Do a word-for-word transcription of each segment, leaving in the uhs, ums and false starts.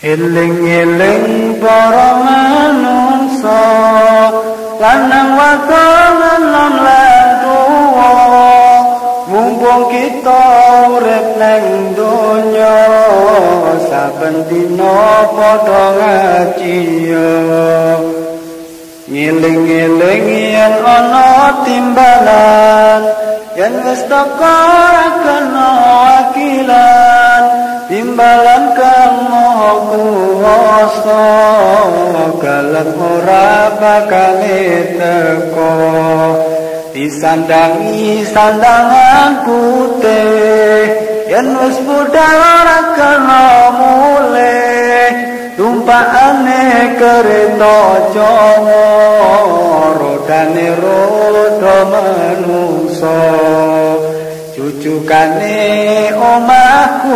Eling-eling para manungsa lanang wadon lan tuwa mumpung kita urip nang donya saben dina padha ngaji ngeling-eling yen ana timbalan yen wis teko kena wakilan timbalan kang maha kuwasa kalem ora bakal teko disandangi sandangan putih yen wis budal ora kena mulih tumpakane kereta Jawa rodane roda manungsa cucukane omahku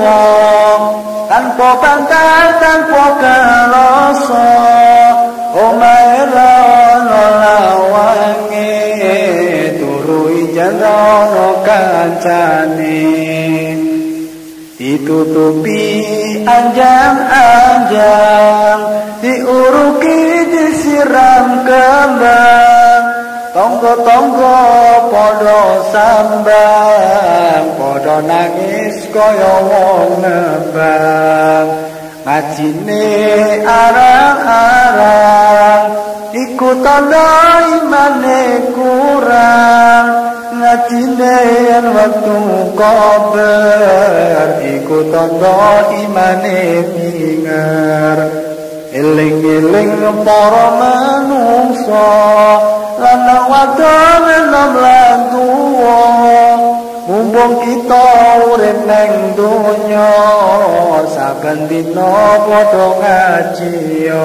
tanpa bantal tanpa keloso omahe ana lawange turu ijan ana kancane ditutupi anjang-anjang diuruki disiram kembang tonggo-tonggo padha sambang padha nangis kaya wong nembang ngajine arang-arang iku tandha imane kurang ngajine yen wektu kober iku tandha imane minger eling-eling para manungsa lanang wadon enom lan tuwa mumpung kita urip nang donya saben dina padha ngaji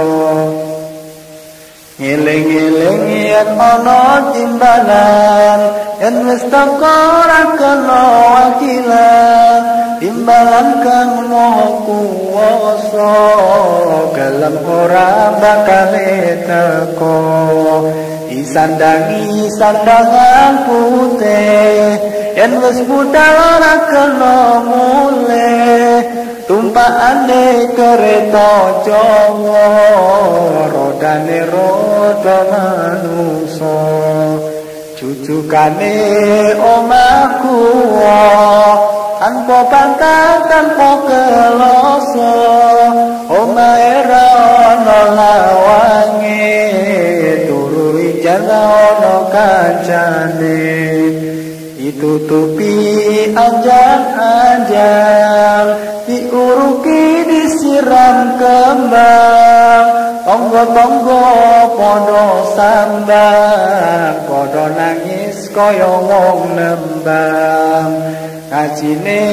ngeling-eling yen ana timbalan yen wis teko ora kena wakilan timbalan kang maha kuwasa kalem ora bakal teko disandangi sandangan putih yen wis budal ora kena mulih tumpakane kereta Jawa rodane roda manungsa cucukane omahku tanpa bantal tanpa keloso omahe ana lawange turu ijan ana kancane ditutupi anjang-anjang diuruki disiram kembang tonggo-tonggo padha sambang padha nangis kaya wong nembang ngajine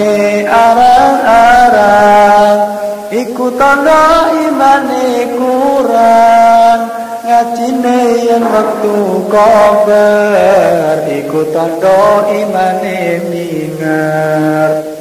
arang-arang iku tandha imane kurang ngajine yen wektu kober iku tandha imane minger